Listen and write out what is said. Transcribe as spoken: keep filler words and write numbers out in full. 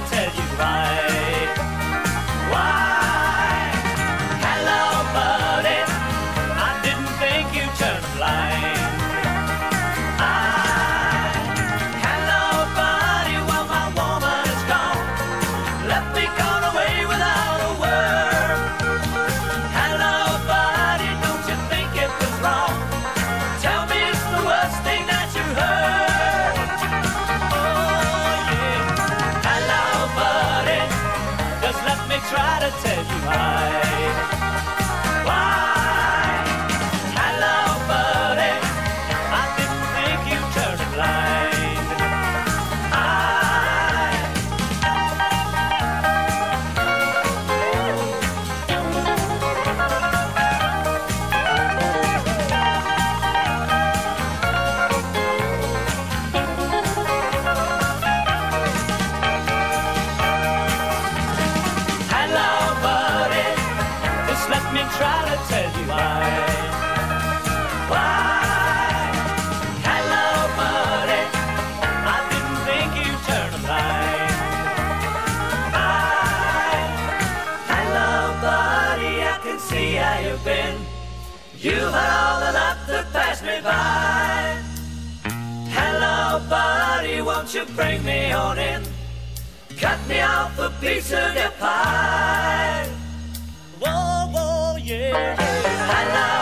tell you why. Why? Hello, buddy. I didn't think you'd turn blind. I, hello, buddy. Well, my woman is gone. Left me gone away without a word. Hello, buddy. Don't you think it was wrong? Tell me it's the worst thing that you heard. Oh, yeah. Hello, buddy. Just let me try to tell you why. Why? Hello, buddy. I didn't think you'd turn blind. I, hello, buddy. Just let me try to tell you why. Why? Hello, buddy. I didn't think you'd turn blind. I, hello, buddy. I can see how you've been. You've had all the luck to pass me by. Hello, buddy. Won't you bring me on in? Cut me off a piece of your pie. Whoa, whoa, yeah. Hello,